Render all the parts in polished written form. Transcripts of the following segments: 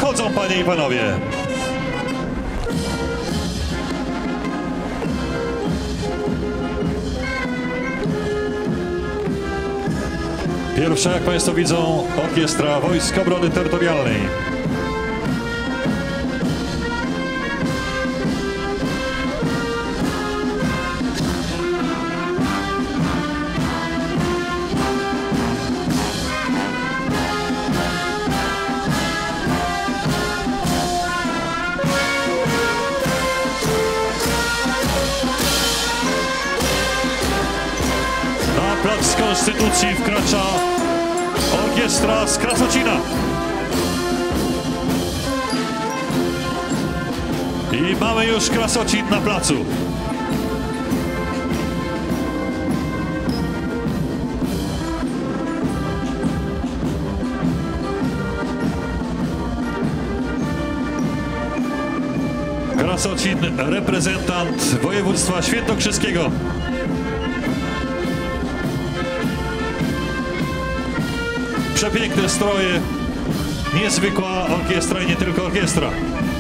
wychodzą, panie i panowie. Pierwsza, jak państwo widzą, Orkiestra Wojsk Obrony Terytorialnej. Na plac Konstytucji wkracza orkiestra z Krasocina. I mamy już Krasocin na placu. Krasocin, reprezentant województwa świętokrzyskiego. Przepiękne stroje, niezwykła orkiestra i nie tylko orkiestra.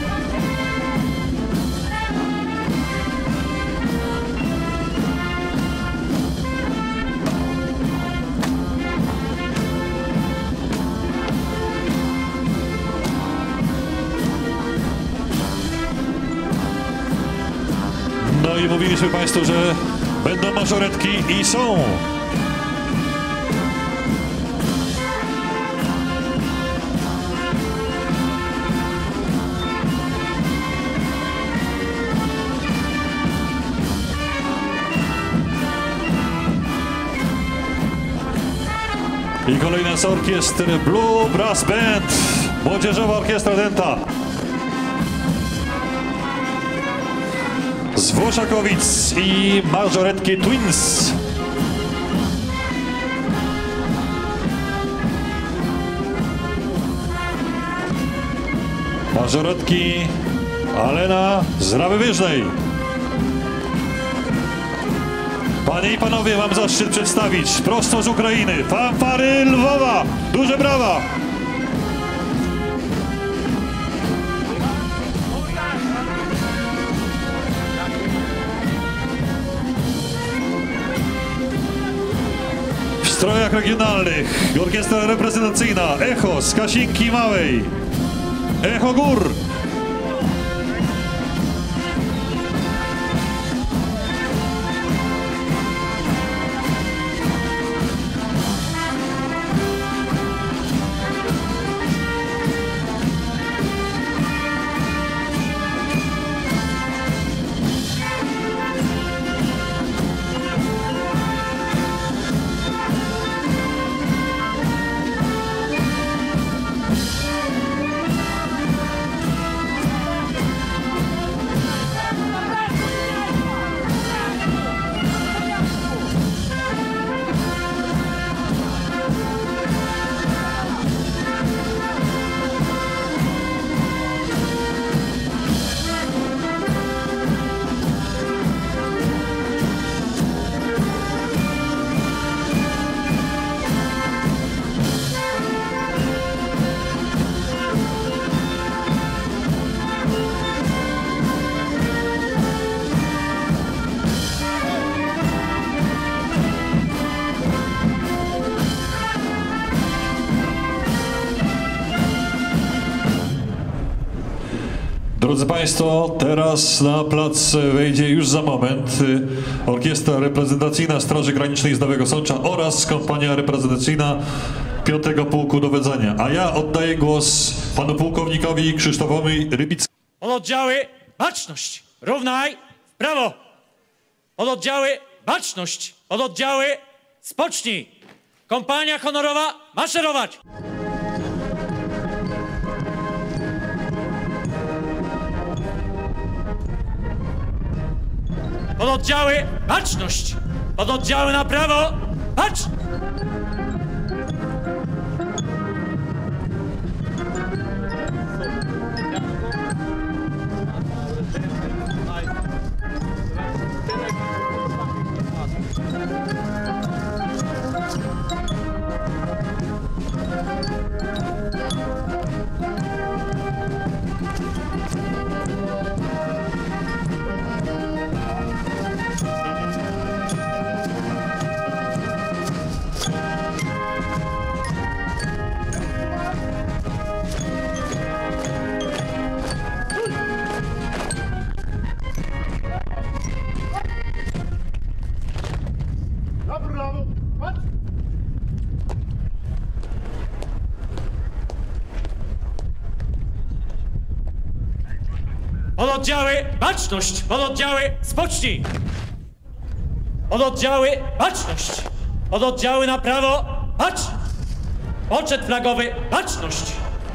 No i mówiliśmy państwu, że będą mażoretki i są. I kolejna z orkiestr Blue Brass Band, Młodzieżowa Orkiestra Dęta. Z Włoszakowic i mażoretki Twins. Mażoretki Alena z Rawy Wyżnej. Panie i panowie, mam zaszczyt przedstawić prosto z Ukrainy fanfary Lwowa. Duże brawa! W strojach regionalnych orkiestra reprezentacyjna Echo z Kasinki Małej. Echo Gór. Drodzy Państwo, teraz na plac wejdzie już za moment orkiestra reprezentacyjna Straży Granicznej z Nowego Sącza oraz kompania reprezentacyjna 5. Pułku Dowodzenia. A ja oddaję głos panu pułkownikowi Krzysztofowi Rybickiemu. Pododdziały, baczność! Równaj, w prawo! Pododdziały, baczność! Pododdziały, spocznij! Kompania honorowa, maszerować! Pododdziały, baczność! Pododdziały na prawo, bacz! Pododdziały, baczność! Pododdziały, spocznij! Pododdziały, baczność! Pododdziały na prawo, bacz! Poczet flagowy, baczność!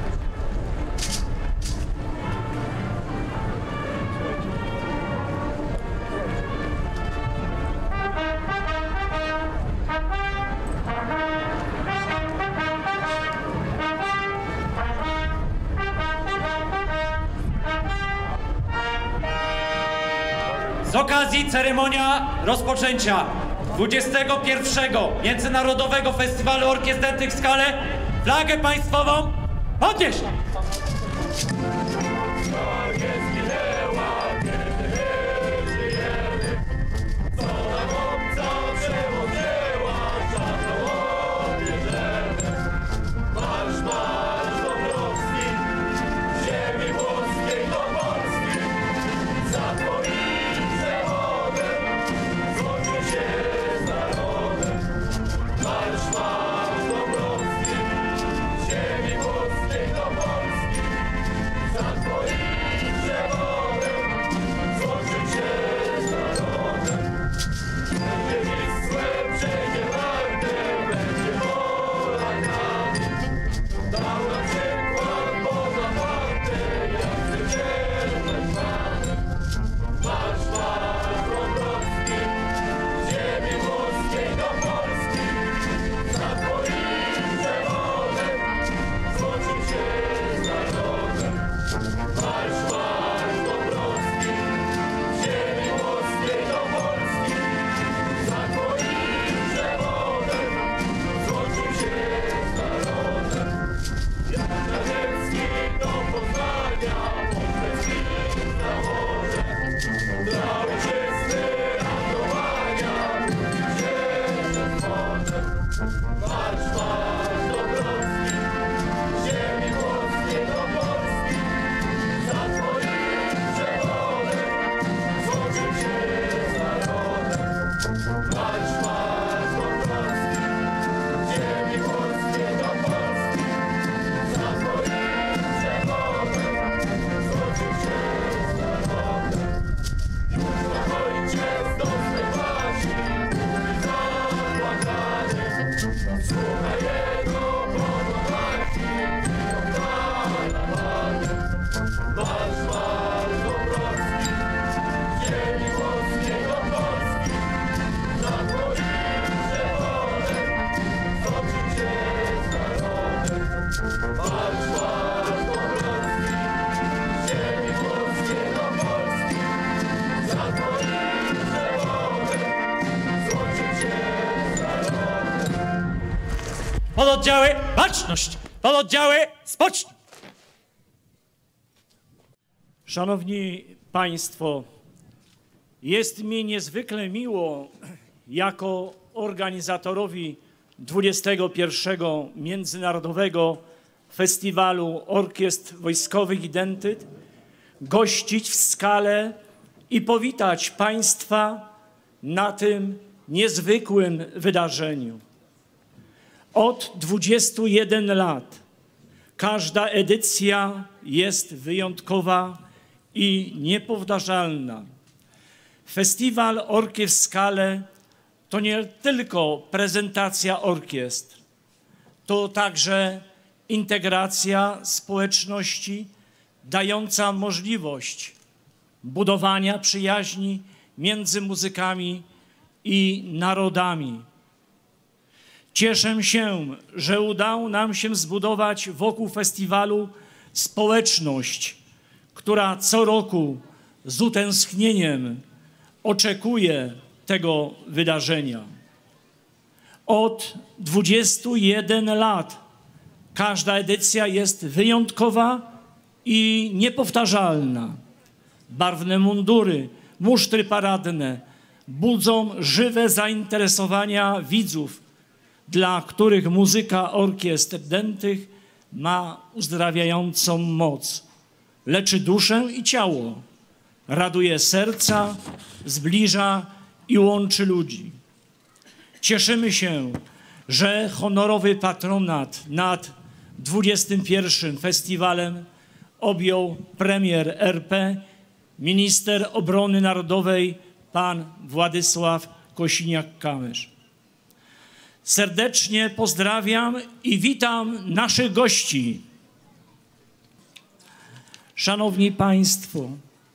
Z okazji ceremonia rozpoczęcia 21. Międzynarodowego Festiwalu Orkiestr Dętych w Skale flagę państwową podnieść! Pododdziały, baczność! Pododdziały, spocznij! Szanowni Państwo, jest mi niezwykle miło jako organizatorowi 21. Międzynarodowego Festiwalu Orkiestr Wojskowych i Dętych gościć w Skale i powitać Państwa na tym niezwykłym wydarzeniu. Od 21 lat każda edycja jest wyjątkowa i niepowtarzalna. Festiwal Orkiestr w Skale to nie tylko prezentacja orkiestr, to także integracja społeczności dająca możliwość budowania przyjaźni między muzykami i narodami. Cieszę się, że udało nam się zbudować wokół festiwalu społeczność, która co roku z utęsknieniem oczekuje tego wydarzenia. Od 21 lat każda edycja jest wyjątkowa i niepowtarzalna. Barwne mundury, musztry paradne budzą żywe zainteresowania widzów, dla których muzyka orkiestr dętych ma uzdrawiającą moc. Leczy duszę i ciało, raduje serca, zbliża i łączy ludzi. Cieszymy się, że honorowy patronat nad 21. festiwalem objął premier RP minister obrony narodowej pan Władysław Kosiniak-Kamysz. Serdecznie pozdrawiam i witam naszych gości. Szanowni Państwo,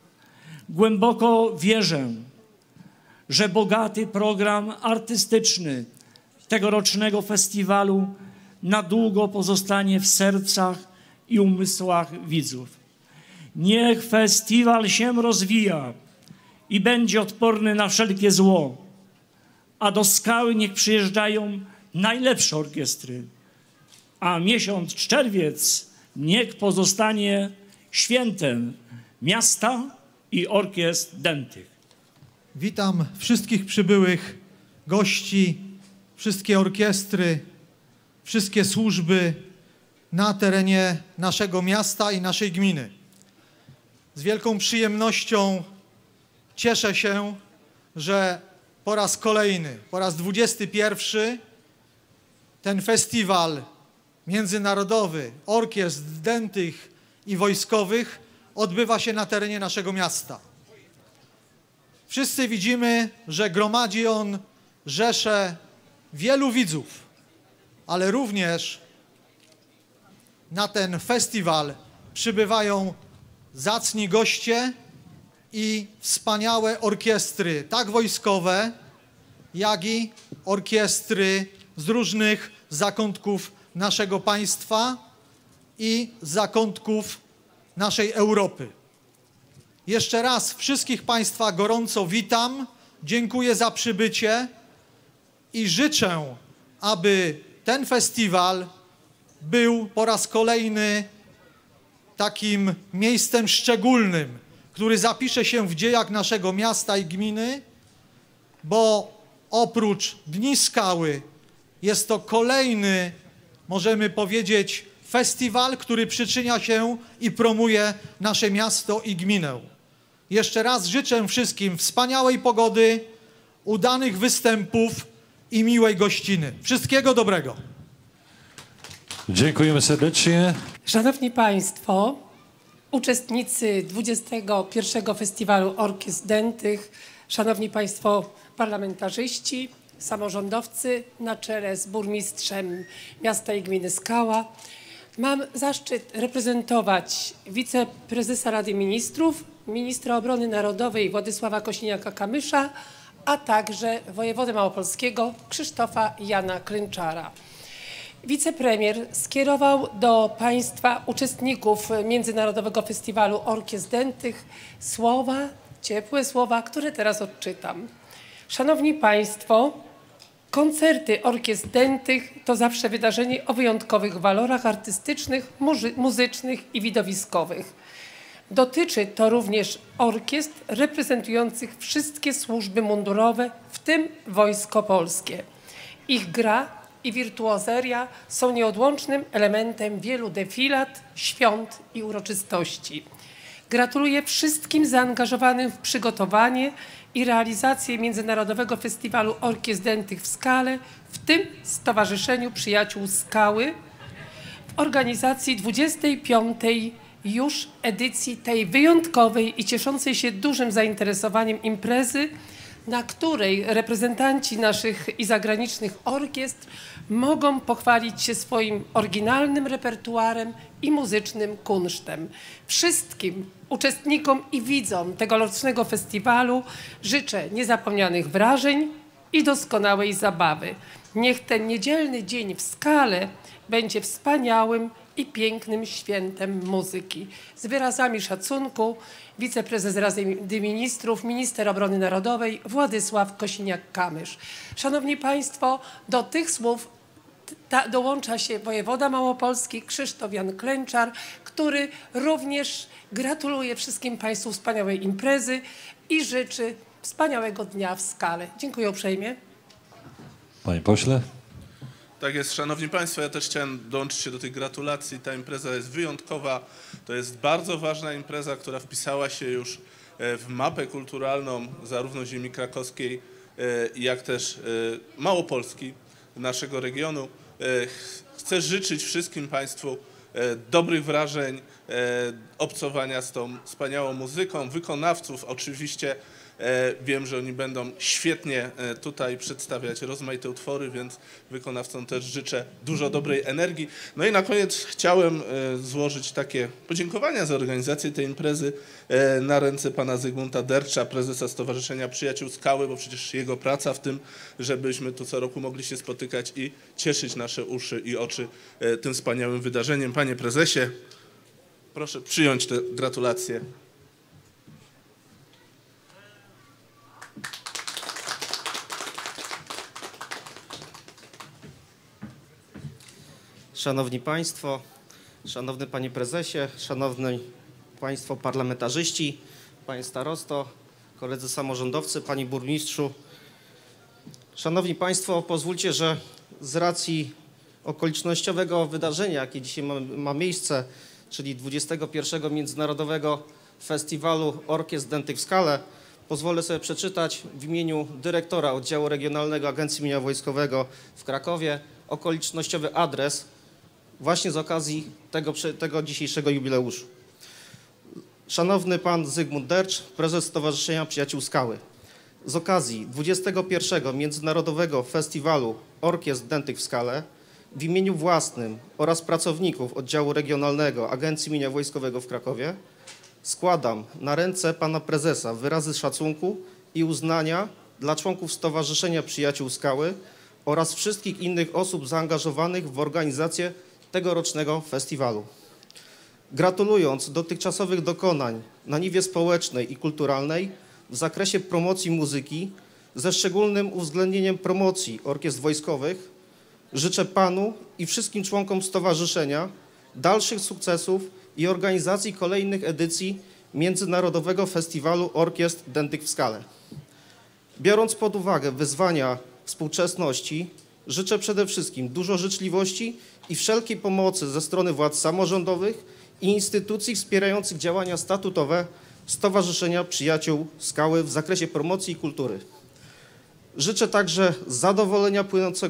głęboko wierzę, że bogaty program artystyczny tegorocznego festiwalu na długo pozostanie w sercach i umysłach widzów. Niech festiwal się rozwija i będzie odporny na wszelkie zło, a do Skały niech przyjeżdżają najlepsze orkiestry, a miesiąc czerwiec niech pozostanie świętem miasta i orkiestr dętych. Witam wszystkich przybyłych gości, wszystkie orkiestry, wszystkie służby na terenie naszego miasta i naszej gminy. Z wielką przyjemnością cieszę się, że po raz kolejny, po raz 21 ten festiwal międzynarodowy orkiestr dętych i wojskowych odbywa się na terenie naszego miasta. Wszyscy widzimy, że gromadzi on rzeszę wielu widzów, ale również na ten festiwal przybywają zacni goście i wspaniałe orkiestry, tak wojskowe, jak i orkiestry z różnych zakątków naszego państwa i zakątków naszej Europy. Jeszcze raz wszystkich Państwa gorąco witam, dziękuję za przybycie i życzę, aby ten festiwal był po raz kolejny takim miejscem szczególnym, który zapisze się w dziejach naszego miasta i gminy, bo oprócz Dni Skały jest to kolejny, możemy powiedzieć, festiwal, który przyczynia się i promuje nasze miasto i gminę. Jeszcze raz życzę wszystkim wspaniałej pogody, udanych występów i miłej gościny. Wszystkiego dobrego. Dziękujemy serdecznie. Szanowni Państwo, uczestnicy 21. Festiwalu Orkiestr Dętych, Szanowni Państwo parlamentarzyści, samorządowcy na czele z burmistrzem miasta i gminy Skała. Mam zaszczyt reprezentować wiceprezesa Rady Ministrów, ministra obrony narodowej Władysława Kosiniaka-Kamysza, a także wojewodę małopolskiego Krzysztofa Jana Klęczara. Wicepremier skierował do Państwa uczestników Międzynarodowego Festiwalu Orkiestr Dętych słowa, ciepłe słowa, które teraz odczytam. Szanowni Państwo, koncerty orkiestr dętych to zawsze wydarzenie o wyjątkowych walorach artystycznych, muzycznych i widowiskowych. Dotyczy to również orkiestr reprezentujących wszystkie służby mundurowe, w tym Wojsko Polskie. Ich gra i wirtuozeria są nieodłącznym elementem wielu defilat, świąt i uroczystości. Gratuluję wszystkim zaangażowanym w przygotowanie i realizację Międzynarodowego Festiwalu Orkiestr Dętych w Skale, w tym Stowarzyszeniu Przyjaciół Skały, w organizacji 25. już edycji tej wyjątkowej i cieszącej się dużym zainteresowaniem imprezy, na której reprezentanci naszych i zagranicznych orkiestr mogą pochwalić się swoim oryginalnym repertuarem i muzycznym kunsztem. Wszystkim uczestnikom i widzom tegorocznego festiwalu życzę niezapomnianych wrażeń i doskonałej zabawy. Niech ten niedzielny dzień w Skale będzie wspaniałym i pięknym świętem muzyki. Z wyrazami szacunku wiceprezes Rady Ministrów, minister obrony narodowej Władysław Kosiniak-Kamysz. Szanowni Państwo, do tych słów dołącza się wojewoda małopolski Krzysztof Jan Klęczar, który również gratuluje wszystkim Państwu wspaniałej imprezy i życzy wspaniałego dnia w Skale. Dziękuję uprzejmie. Panie pośle. Tak jest, szanowni państwo, ja też chciałem dołączyć się do tych gratulacji. Ta impreza jest wyjątkowa, to jest bardzo ważna impreza, która wpisała się już w mapę kulturalną zarówno ziemi krakowskiej, jak też Małopolski, naszego regionu. Chcę życzyć wszystkim państwu dobrych wrażeń, obcowania z tą wspaniałą muzyką, wykonawców oczywiście. Wiem, że oni będą świetnie tutaj przedstawiać rozmaite utwory, więc wykonawcom też życzę dużo dobrej energii. No i na koniec chciałem złożyć takie podziękowania za organizację tej imprezy na ręce pana Zygmunta Dercza, prezesa Stowarzyszenia Przyjaciół Skały, bo przecież jego praca w tym, żebyśmy tu co roku mogli się spotykać i cieszyć nasze uszy i oczy tym wspaniałym wydarzeniem. Panie prezesie, proszę przyjąć te gratulacje. Szanowni Państwo, Szanowny Panie Prezesie, Szanowni Państwo Parlamentarzyści, Panie Starosto, koledzy samorządowcy, Panie Burmistrzu. Szanowni Państwo, pozwólcie, że z racji okolicznościowego wydarzenia, jakie dzisiaj ma miejsce, czyli 21. Międzynarodowego Festiwalu Orkiestr Dętych w Skale, pozwolę sobie przeczytać w imieniu dyrektora Oddziału Regionalnego Agencji Mienia Wojskowego w Krakowie okolicznościowy adres właśnie z okazji tego dzisiejszego jubileuszu. Szanowny Pan Zygmunt Dercz, prezes Stowarzyszenia Przyjaciół Skały. Z okazji 21. Międzynarodowego Festiwalu Orkiestr Dętych w Skale w imieniu własnym oraz pracowników Oddziału Regionalnego Agencji Mienia Wojskowego w Krakowie składam na ręce Pana Prezesa wyrazy szacunku i uznania dla członków Stowarzyszenia Przyjaciół Skały oraz wszystkich innych osób zaangażowanych w organizację tegorocznego festiwalu. Gratulując dotychczasowych dokonań na niwie społecznej i kulturalnej w zakresie promocji muzyki, ze szczególnym uwzględnieniem promocji orkiestr wojskowych, życzę Panu i wszystkim członkom Stowarzyszenia dalszych sukcesów i organizacji kolejnych edycji Międzynarodowego Festiwalu Orkiestr Dętych w Skale. Biorąc pod uwagę wyzwania współczesności, życzę przede wszystkim dużo życzliwości i wszelkiej pomocy ze strony władz samorządowych i instytucji wspierających działania statutowe Stowarzyszenia Przyjaciół Skały w zakresie promocji i kultury. Życzę także zadowolenia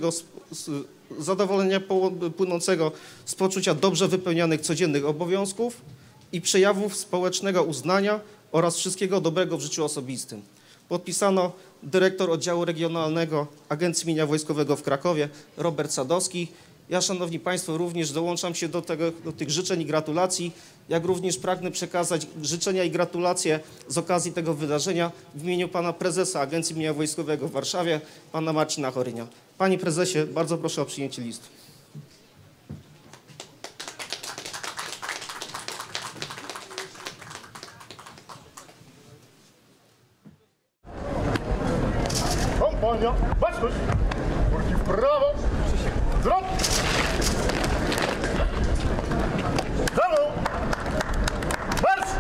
płynącego z poczucia dobrze wypełnianych codziennych obowiązków i przejawów społecznego uznania oraz wszystkiego dobrego w życiu osobistym. Podpisano dyrektor Oddziału Regionalnego Agencji Mienia Wojskowego w Krakowie, Robert Sadowski. Ja, Szanowni Państwo, również dołączam się do tych życzeń i gratulacji, jak również pragnę przekazać życzenia i gratulacje z okazji tego wydarzenia w imieniu Pana Prezesa Agencji Mienia Wojskowego w Warszawie, Pana Marcina Chorynia. Panie Prezesie, bardzo proszę o przyjęcie listu. Kompania, baczność! Kurki w prawo! Zwrot! Za mną! Marsz!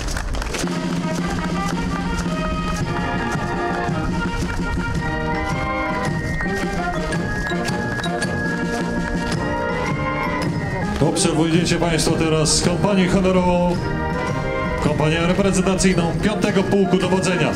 Obserwujecie Państwo teraz kompanię honorową, kompanię reprezentacyjną 5. Pułku Dowodzenia.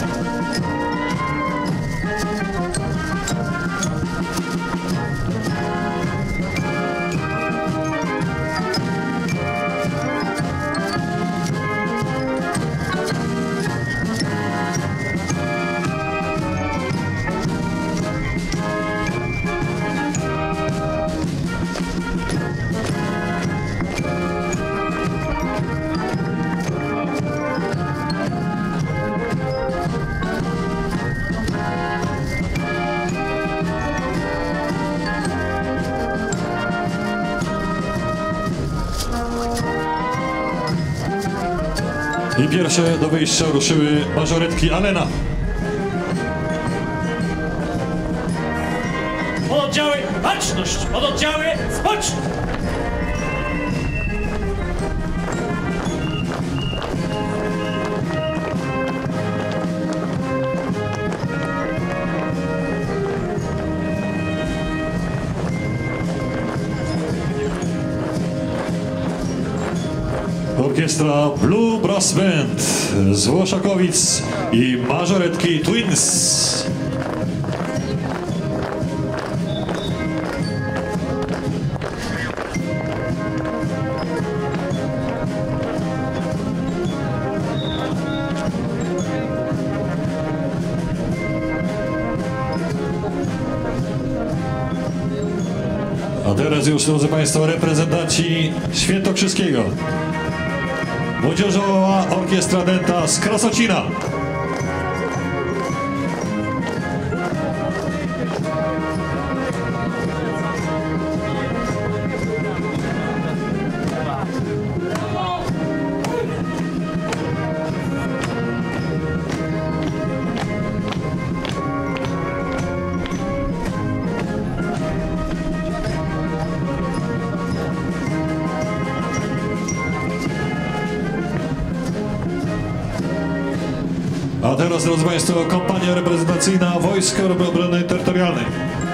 I pierwsze do wyjścia ruszyły mażoretki Alena. Pododdziały baczność! Pododdziały spocznij! Orkiestra Blue Brass Band z Włoszakowic i mażoretki Twins. A teraz już, drodzy Państwo, reprezentanci Świętokrzyskiego. Młodzieżowa Orkiestra Dęta z Krasocina. A teraz, drodzy Państwo, kompania reprezentacyjna Wojska Obrony Terytorialnej.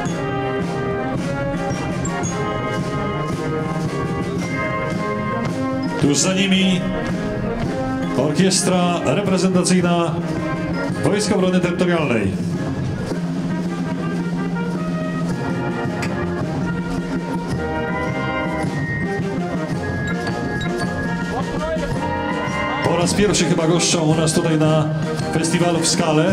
Tuż za nimi orkiestra reprezentacyjna Wojska Obrony Terytorialnej. Po raz pierwszy chyba goszczą u nas tutaj na festiwalu w Skale.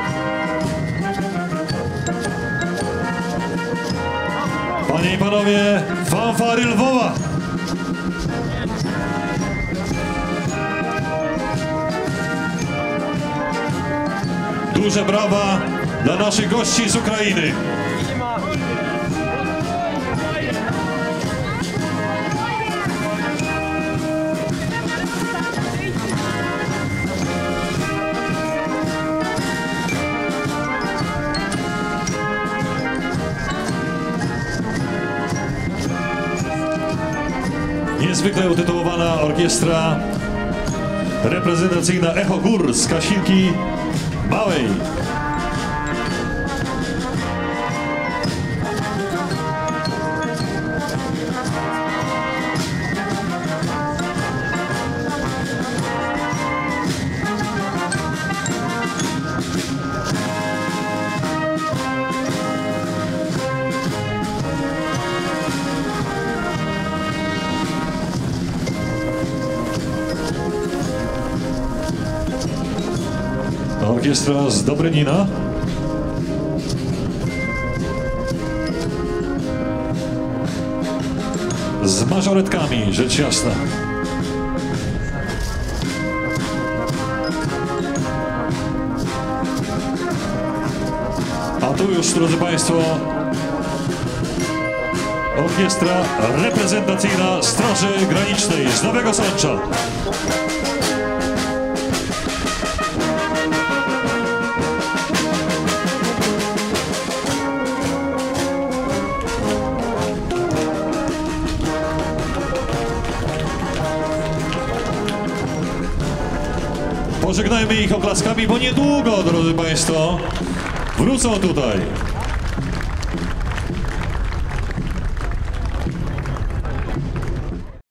Panie i panowie, fanfary Lwowa! Duże brawa dla naszych gości z Ukrainy. Niezwykle utytułowana orkiestra reprezentacyjna Echo Gór z Kasinki Małej. Orkiestra z Dobrynina. Z mażoretkami, rzecz jasna. A tu już, drodzy Państwo, orkiestra reprezentacyjna Straży Granicznej z Nowego Sącza. Pożegnajmy ich oklaskami, bo niedługo, drodzy Państwo, wrócą tutaj.